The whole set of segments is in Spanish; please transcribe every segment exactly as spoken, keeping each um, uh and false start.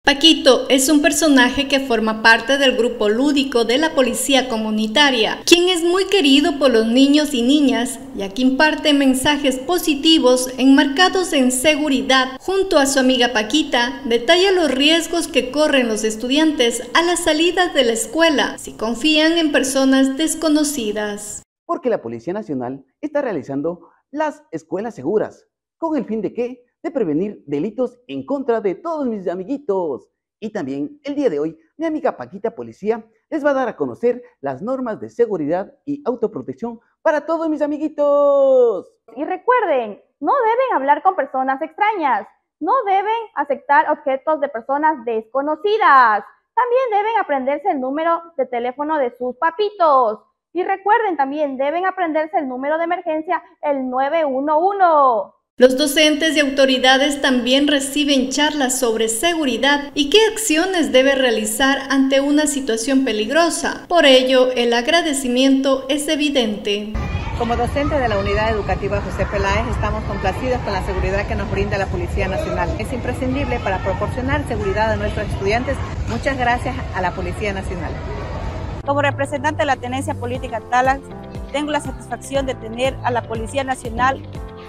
Paquito es un personaje que forma parte del grupo lúdico de la policía comunitaria, quien es muy querido por los niños y niñas, ya que imparte mensajes positivos enmarcados en seguridad. Junto a su amiga Paquita, detalla los riesgos que corren los estudiantes a la salida de la escuela si confían en personas desconocidas. Porque la Policía Nacional está realizando las escuelas seguras, con el fin de ¿qué? De prevenir delitos en contra de todos mis amiguitos. Y también el día de hoy, mi amiga Paquita Policía les va a dar a conocer las normas de seguridad y autoprotección para todos mis amiguitos. Y recuerden, no deben hablar con personas extrañas, no deben aceptar objetos de personas desconocidas. También deben aprenderse el número de teléfono de sus papitos. Y recuerden también, deben aprenderse el número de emergencia, el nueve uno uno. Los docentes y autoridades también reciben charlas sobre seguridad y qué acciones debe realizar ante una situación peligrosa. Por ello, el agradecimiento es evidente. Como docente de la Unidad Educativa José Peláez, estamos complacidos con la seguridad que nos brinda la Policía Nacional. Es imprescindible para proporcionar seguridad a nuestros estudiantes. Muchas gracias a la Policía Nacional. Como representante de la Tenencia Política Talas, tengo la satisfacción de tener a la Policía Nacional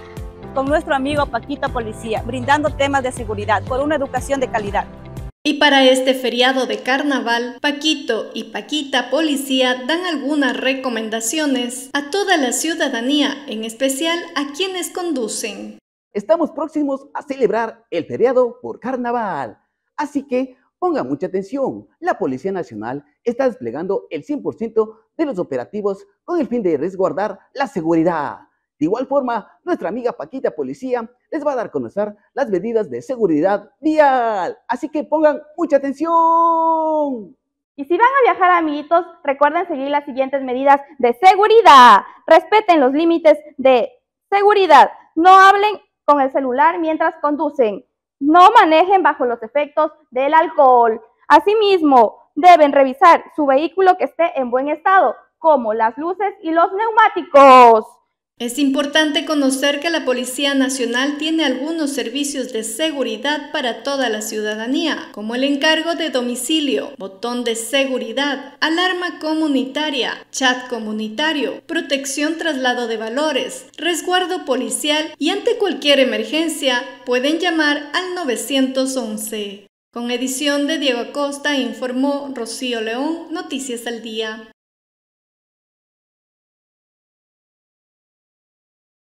con nuestro amigo Paquito Policía, brindando temas de seguridad por una educación de calidad. Y para este feriado de carnaval, Paquito y Paquita Policía dan algunas recomendaciones a toda la ciudadanía, en especial a quienes conducen. Estamos próximos a celebrar el feriado por carnaval, así que pongan mucha atención. La Policía Nacional está desplegando el cien por ciento de los operativos con el fin de resguardar la seguridad. De igual forma, nuestra amiga Paquita Policía les va a dar a conocer las medidas de seguridad vial. Así que pongan mucha atención. Y si van a viajar, amiguitos, recuerden seguir las siguientes medidas de seguridad. Respeten los límites de seguridad. No hablen con el celular mientras conducen. No manejen bajo los efectos del alcohol. Asimismo, deben revisar su vehículo que esté en buen estado, como las luces y los neumáticos. Es importante conocer que la Policía Nacional tiene algunos servicios de seguridad para toda la ciudadanía, como el encargo de domicilio, botón de seguridad, alarma comunitaria, chat comunitario, protección traslado de valores, resguardo policial y ante cualquier emergencia pueden llamar al nueve once. Con edición de Diego Acosta informó Rocío León, Noticias al Día.